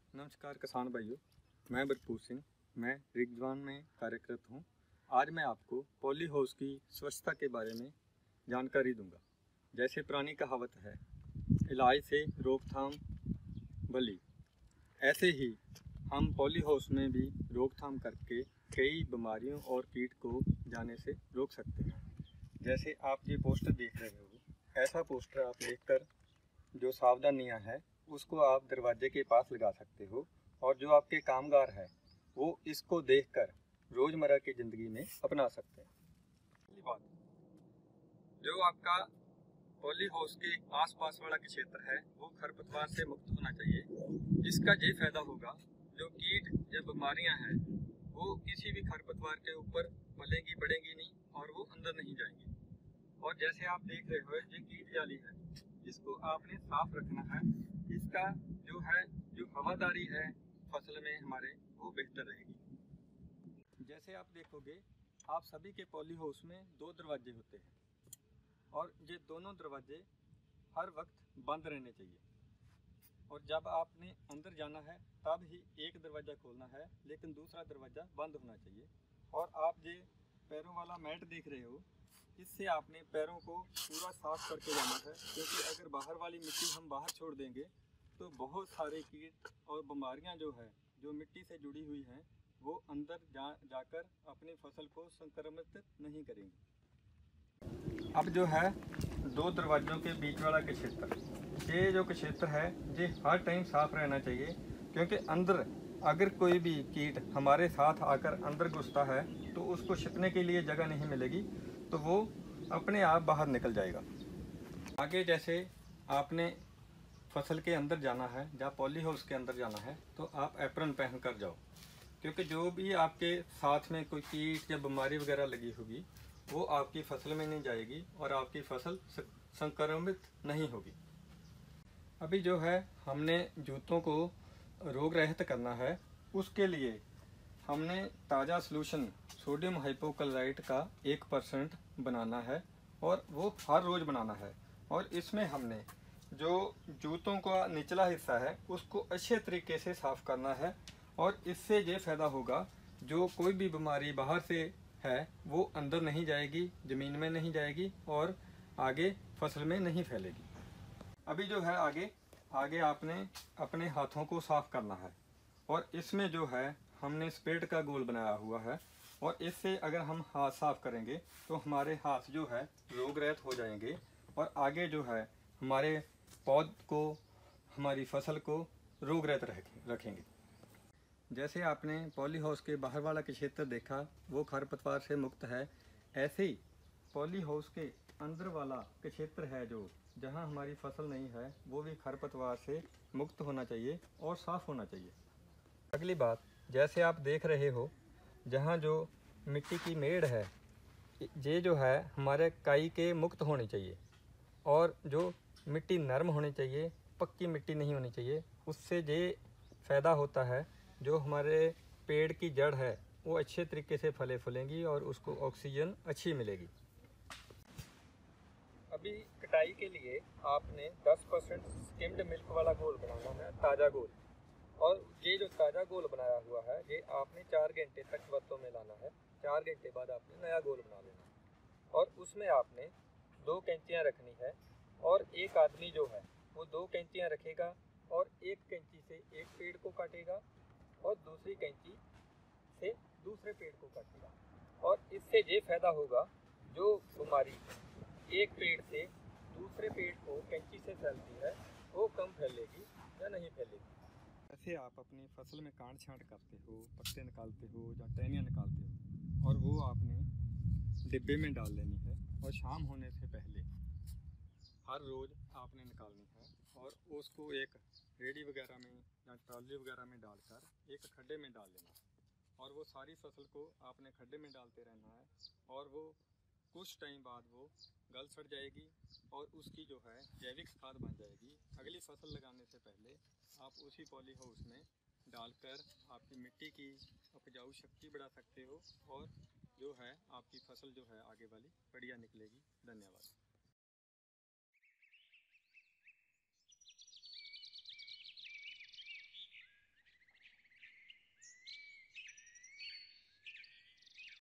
नमस्कार किसान भाइयों, मैं भरपूर सिंह, मैं रिगजवान में कार्यरत हूँ। आज मैं आपको पॉली हाउस की स्वच्छता के बारे में जानकारी दूंगा। जैसे पुरानी कहावत है, इलाज से रोकथाम भली, ऐसे ही हम पॉली हाउस में भी रोकथाम करके कई बीमारियों और कीट को जाने से रोक सकते हैं। जैसे आप ये पोस्टर देख रहे हो, ऐसा पोस्टर आप देखकर जो सावधानियां हैं उसको आप दरवाजे के पास लगा सकते हो, और जो आपके कामगार हैं वो इसको देखकर रोज़मर्रा की ज़िंदगी में अपना सकते हैं। पहली बात, जो आपका पॉली हाउस के आसपास वाला क्षेत्र है वो खरपतवार से मुक्त होना चाहिए। इसका ये फायदा होगा, जो कीट या बीमारियां हैं वो किसी भी खरपतवार के ऊपर पलेंगी बढ़ेंगी नहीं और वो अंदर नहीं जाएंगी। और जैसे आप देख रहे हो, ये कीट जाली है, इसको आपने साफ रखना है। इसका जो हवादारी है फसल में हमारे, वो बेहतर रहेगी। जैसे आप देखोगे, आप सभी के पॉली हाउस में 2 दरवाजे होते हैं, और ये दोनों दरवाजे हर वक्त बंद रहने चाहिए। और जब आपने अंदर जाना है तब ही एक दरवाज़ा खोलना है, लेकिन दूसरा दरवाज़ा बंद होना चाहिए। और आप ये पैरों वाला मैट देख रहे हो, इससे आपने पैरों को पूरा साफ करके जाना है, क्योंकि अगर बाहर वाली मिट्टी हम बाहर छोड़ देंगे तो बहुत सारे कीट और बीमारियां जो मिट्टी से जुड़ी हुई हैं वो अंदर जाकर अपनी फसल को संक्रमित नहीं करेंगी। अब जो है 2 दरवाज़ों के बीच वाला क्षेत्र, ये जो क्षेत्र है ये हर टाइम साफ रहना चाहिए, क्योंकि अंदर अगर कोई भी कीट हमारे साथ आकर अंदर घुसता है तो उसको छिपने के लिए जगह नहीं मिलेगी, तो वो अपने आप बाहर निकल जाएगा। आगे जैसे आपने फसल के अंदर जाना है, जहाँ पॉली हाउस के अंदर जाना है, तो आप एप्रन पहन कर जाओ, क्योंकि जो भी आपके साथ में कोई कीट या बीमारी वगैरह लगी होगी वो आपकी फसल में नहीं जाएगी और आपकी फसल संक्रमित नहीं होगी। अभी जो है हमने जूतों को रोग रहित करना है, उसके लिए हमने ताज़ा सॉल्यूशन सोडियम हाइपोक्लोराइट का 1% बनाना है, और वो हर रोज़ बनाना है। और इसमें हमने जो जूतों का निचला हिस्सा है उसको अच्छे तरीके से साफ़ करना है, और इससे ये फ़ायदा होगा, जो कोई भी बीमारी बाहर से है वो अंदर नहीं जाएगी, ज़मीन में नहीं जाएगी और आगे फसल में नहीं फैलेगी। अभी जो है आगे आपने अपने हाथों को साफ़ करना है, और इसमें जो है हमने स्पेड का गोल बनाया हुआ है, और इससे अगर हम हाथ साफ़ करेंगे तो हमारे हाथ जो है रोग रहित हो जाएंगे, और आगे जो है हमारे पौध को, हमारी फसल को रोग रहित रखेंगे। जैसे आपने पॉली हाउस के बाहर वाला क्षेत्र देखा वो खरपतवार से मुक्त है, ऐसे ही पॉली हाउस के अंदर वाला क्षेत्र है जो जहां हमारी फसल नहीं है वो भी खरपतवार से मुक्त होना चाहिए और साफ़ होना चाहिए। अगली बात, जैसे आप देख रहे हो, जहां जो मिट्टी की मेड़ है ये जो है हमारे काई के मुक्त होनी चाहिए, और जो मिट्टी नरम होनी चाहिए, पक्की मिट्टी नहीं होनी चाहिए। उससे ये फ़ायदा होता है, जो हमारे पेड़ की जड़ है वो अच्छे तरीके से फले फूलेंगी और उसको ऑक्सीजन अच्छी मिलेगी। अभी कटाई के लिए आपने 10% स्किम्ड मिल्क वाला घोल बनाना है, ताज़ा घोल। और ये जो ताज़ा घोल बनाया हुआ है ये आपने 4 घंटे तक बर्तों में लाना है। 4 घंटे बाद आपने नया घोल बना लेना है, और उसमें आपने 2 कैंचियाँ रखनी है, और एक आदमी जो है वो 2 कैंचियाँ रखेगा, और एक कैंची से एक पेड़ को काटेगा और दूसरी कैंची से दूसरे पेड़ को काटेगा। और इससे ये फायदा होगा, जो बीमारी एक पेड़ से दूसरे पेड़ को कैंची से फैलती है वो कम फैलेगी या नहीं फैलेगी। ऐसे आप अपनी फसल में काट छांट करते हो, पत्ते निकालते हो या टहनियाँ निकालते हो, और वो आपने डिब्बे में डाल लेनी है, और शाम होने से पहले हर रोज़ आपने निकालनी है, और उसको एक रेडी वगैरह में या ट्रॉली वगैरह में डालकर एक खड्डे में डाल लेना है, और वो सारी फसल को आपने खड्डे में डालते रहना है, और वो कुछ टाइम बाद वो गल सड़ जाएगी और उसकी जो है जैविक खाद बन जाएगी। अगली फसल लगाने से पहले आप उसी पॉली हाउस में डालकर आपकी मिट्टी की उपजाऊ शक्ति बढ़ा सकते हो, और जो है आपकी फसल जो है आगे वाली बढ़िया निकलेगी। धन्यवाद।